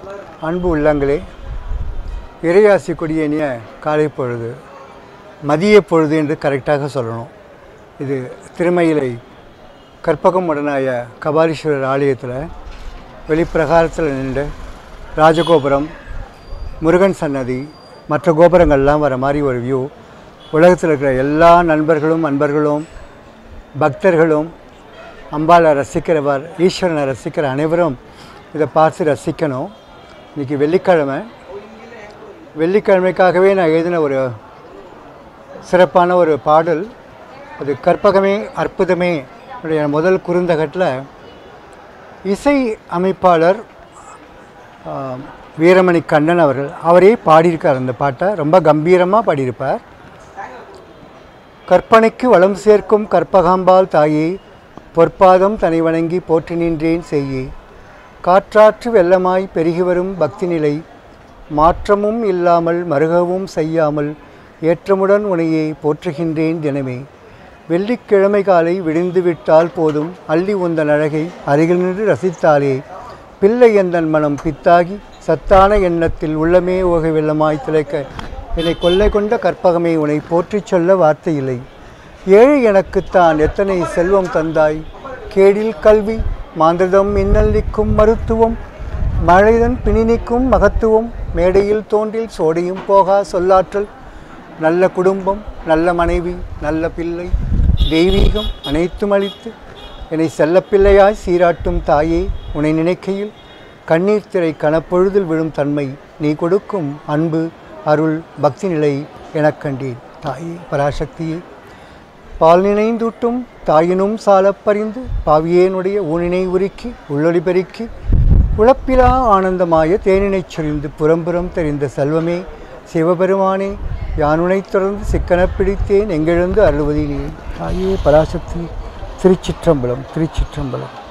அன்பு உள்ளங்களே, இறையாசி கொடியேனிய காலை பொழுது, மதிய பொழுது என்று கரெக்டாக சொல்லணும். இது திருமயிலை கற்பகம் உடனாய கபாலீஸ்வரர் ஆலயத்தில் வெளிப்பிரகாரத்தில் நின்று ராஜகோபுரம், முருகன் சன்னதி, மற்ற கோபுரங்கள்லாம் வர மாதிரி ஒரு வியூ. உலகத்தில் இருக்கிற எல்லா அன்பர்களும் பக்தர்களும் அம்பாளை ரசிக்கிறவர், ஈஸ்வரனை ரசிக்கிற அனைவரும் இதை பார்த்து ரசிக்கணும். இன்றைக்கி வெள்ளிக்கிழமைக்காகவே நான் எழுதின ஒரு சிறப்பான ஒரு பாடல். அது கற்பகமே அற்புதமே என்னுடைய முதல் குறுந்தகட்டில் இசை அமைப்பாளர் வீரமணி கண்ணன் அவரே பாடியிருக்கார். அந்த பாட்டை ரொம்ப கம்பீரமாக பாடியிருப்பார். கற்பனைக்கு வளம் சேர்க்கும் கற்பகாம்பாள் தாயே, பொற்பாதம் தனை வணங்கி போற்றி நின்றேன் செய்யே. காற்றாற்று வெள்ளமாய் பெருகி வரும் பக்தி நிலை, மாற்றமும் இல்லாமல் மருகவும் செய்யாமல் ஏற்றமுடன் உனையை போற்றுகின்றேன் தினமே. வெள்ளிக்கிழமை காலை விடிந்து விட்டால் போதும், அள்ளி உந்தன் அழகை அருகில் நின்று ரசித்தாலே. பிள்ளை எந்தன் மனம் பித்தாகி சத்தான எண்ணத்தில் உள்ளமே ஓகை வெள்ளமாய் திளைக்க, என்னை கொள்ளை கொண்ட கற்பகமே உன்னை போற்றிச் சொல்ல வார்த்தை இல்லை. ஏழை எனக்குத்தான் எத்தனை செல்வம் தந்தாய், கேடில் கல்வி மாந்திரதம் மின்னல்லிக்கும் மருத்துவம், மழைதன் பிணினிக்கும் மகத்துவம், மேடையில் தோன்றில் சோடியும் போகா சொல்லாற்றல், நல்ல குடும்பம், நல்ல மனைவி, நல்ல பிள்ளை, தெய்வீகம் அனைத்தும் அளித்து என்னை செல்லப்பிள்ளையாய் சீராட்டும் தாயே. உன்னை நினைக்கையில் கண்ணீர் திரை கனப்பொழுதில் விழும் தன்மை, நீ கொடுக்கும் அன்பு அருள் பக்தி நிலை எனக் கண்டேன் தாயே பராசக்தியே. பால் நினைந்தூட்டும் தாயினும் சாலப்பறிந்து, பாவியேனுடைய ஊனினை உருக்கி உள்ளொளி பெருக்கி, உழப்பிலா ஆனந்தமாய தேனினைச் சொரிந்து புறம்புறம் தெரிந்த செல்வமே சிவபெருமானே. யானுனைத் தொடர்ந்து சிக்கனப் பிடித்தேன் எங்கெழுந்து அருள்வதிலே தாயே பராசக்தி. திருச்சிற்றம்பலம்.